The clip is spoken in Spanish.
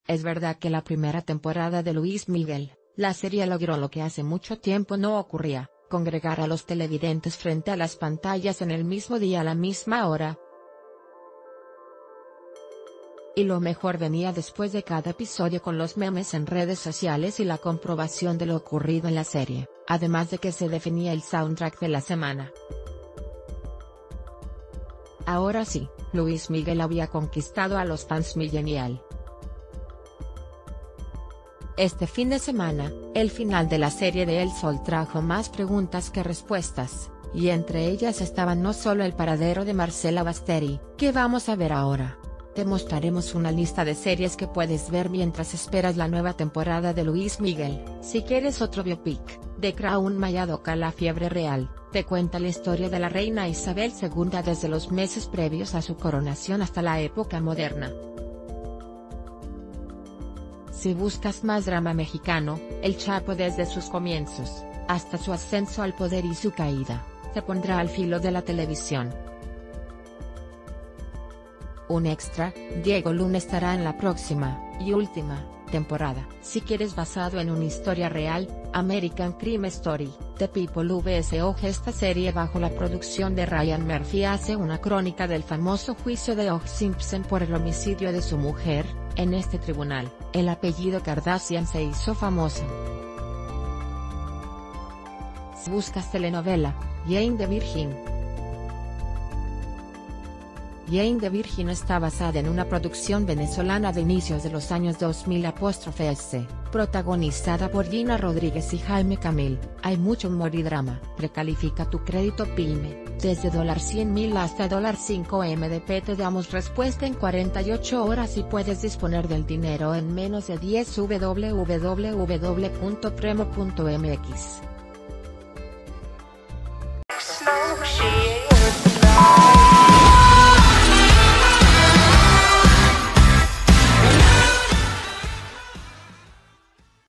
Es verdad que la primera temporada de Luis Miguel, la serie logró lo que hace mucho tiempo no ocurría, congregar a los televidentes frente a las pantallas en el mismo día a la misma hora. Y lo mejor venía después de cada episodio con los memes en redes sociales y la comprobación de lo ocurrido en la serie, además de que se definía el soundtrack de la semana. Ahora sí, Luis Miguel había conquistado a los fans millennial. Este fin de semana, el final de la serie de El Sol trajo más preguntas que respuestas, y entre ellas estaban no solo el paradero de Marcela Basteri. ¿Qué vamos a ver ahora? Te mostraremos una lista de series que puedes ver mientras esperas la nueva temporada de Luis Miguel. Si quieres otro biopic, The Crown Mayadoka La Fiebre Real, te cuenta la historia de la reina Isabel II desde los meses previos a su coronación hasta la época moderna. Si buscas más drama mexicano, El Chapo desde sus comienzos, hasta su ascenso al poder y su caída, te pondrá al filo de la televisión. Un extra, Diego Luna estará en la próxima, y última, temporada. Si quieres basado en una historia real, American Crime Story, The People vs. O.J. Esta serie bajo la producción de Ryan Murphy hace una crónica del famoso juicio de O.J. Simpson por el homicidio de su mujer. En este tribunal, el apellido Kardashian se hizo famoso. Si buscas telenovela, Jane the Virgin. Jane the Virgin está basada en una producción venezolana de inicios de los años 2000'S, protagonizada por Gina Rodríguez y Jaime Camil. Hay mucho humor y drama. Precalifica tu crédito PYME, desde $100,000 hasta $5 MDP. Te damos respuesta en 48 horas y puedes disponer del dinero en menos de 10. www.premo.mx